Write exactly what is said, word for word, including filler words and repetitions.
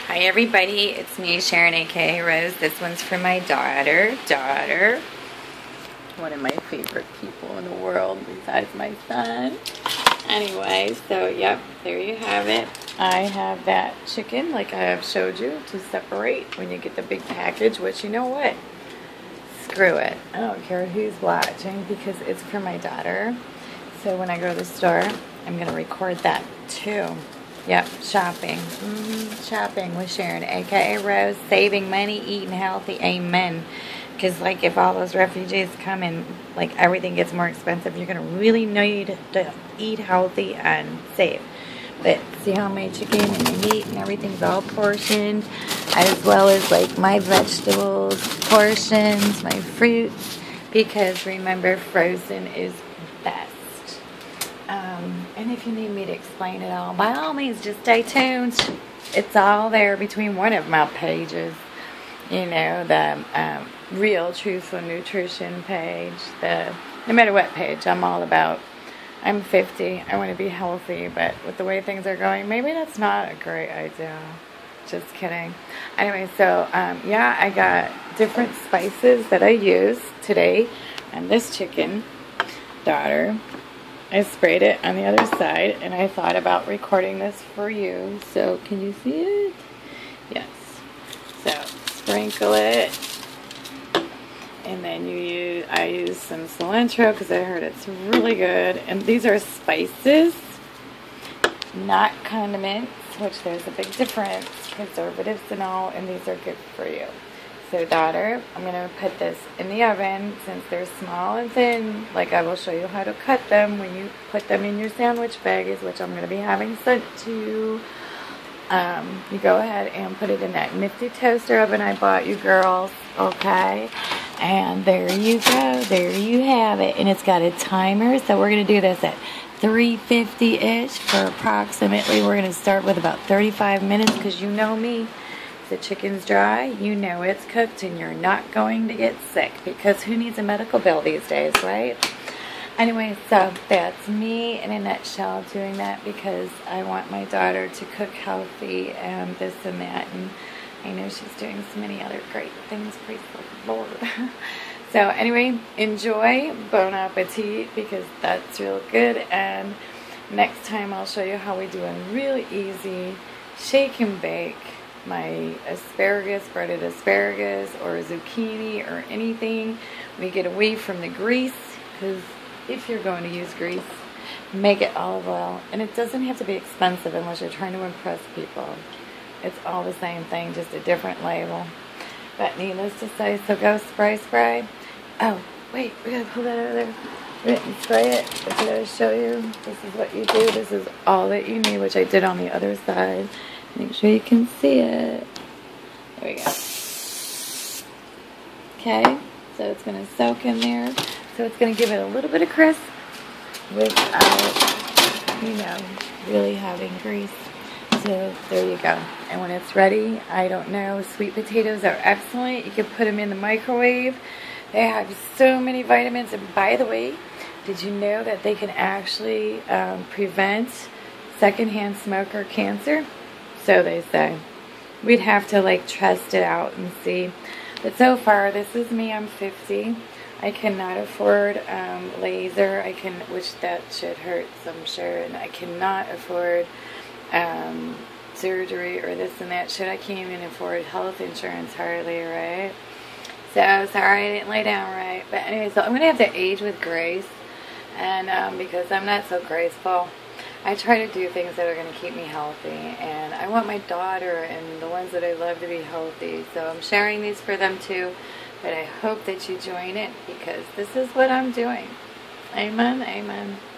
Hi everybody, it's me, Sharon, aka Rose. This one's for my daughter. Daughter. One of my favorite people in the world besides my son. Anyway, so yep, there you have it. I have that chicken like I have showed you to separate when you get the big package, which you know what? Screw it. I don't care who's watching because it's for my daughter. So when I go to the store, I'm going to record that too. Yep, shopping. Mm-hmm. Shopping with Sharon, aka Rose. Saving money, eating healthy. Amen. Because, like, if all those refugees come and, like, everything gets more expensive, you're going to really need to eat healthy and save. But see how my chicken and my meat and everything's all portioned, as well as, like, my vegetables, portions, my fruits. Because, remember, frozen is best. Um, and if you need me to explain it all, by all means, just stay tuned. It's all there between one of my pages. You know, the um, Real Truthful Nutrition page. The no matter what page, I'm all about. I'm fifty. I want to be healthy, but with the way things are going, maybe that's not a great idea. Just kidding. Anyway, so um, yeah, I got different spices that I use today, and this chicken, daughter. I sprayed it on the other side, and I thought about recording this for you. So, can you see it? Yes. So, sprinkle it, and then you use, I use some cilantro because I heard it's really good. And these are spices, not condiments, which there's a big difference, preservatives and all, and these are good for you. So, daughter, I'm going to put this in the oven since they're small and thin. Like I will show you how to cut them when you put them in your sandwich bags, which I'm going to be having sent to you. Um, you go ahead and put it in that nifty toaster oven I bought you girls, okay? And there you go. There you have it. And it's got a timer, so we're going to do this at three fifty-ish for approximately, we're going to start with about thirty-five minutes because you know me. The chicken's dry, you know it's cooked, and you're not going to get sick because who needs a medical bill these days, right? Anyway, so that's me in a nutshell doing that because I want my daughter to cook healthy and this and that, and I know she's doing so many other great things, praise the Lord. So anyway, enjoy, bon appetit, because that's real good, and next time I'll show you how we do a really easy shake and bake my asparagus, breaded asparagus, or zucchini, or anything. We get away from the grease, because if you're going to use grease, make it olive oil. And it doesn't have to be expensive unless you're trying to impress people. It's all the same thing, just a different label. But needless to say, so go spray, spray. Oh, wait, we gotta pull that out of there. We didn't spray it. I gotta show you. This is what you do. This is all that you need, which I did on the other side. Make sure you can see it. There we go. Okay, so it's going to soak in there. So it's going to give it a little bit of crisp without, you know, really having grease. So there you go. And when it's ready, I don't know, sweet potatoes are excellent. You can put them in the microwave. They have so many vitamins. And by the way, did you know that they can actually um, prevent secondhand smoker cancer? So they say. We'd have to like test it out and see. But so far, this is me. I'm fifty. I cannot afford um, laser. I can, which that should hurt, so I'm sure. And I cannot afford um, surgery or this and that shit. I can't even afford health insurance hardly, right? So sorry I didn't lay down right. But anyway, so I'm gonna have to age with grace, and um, because I'm not so graceful. I try to do things that are going to keep me healthy, and I want my daughter and the ones that I love to be healthy, so I'm sharing these for them too, but I hope that you join it because this is what I'm doing. Amen, amen.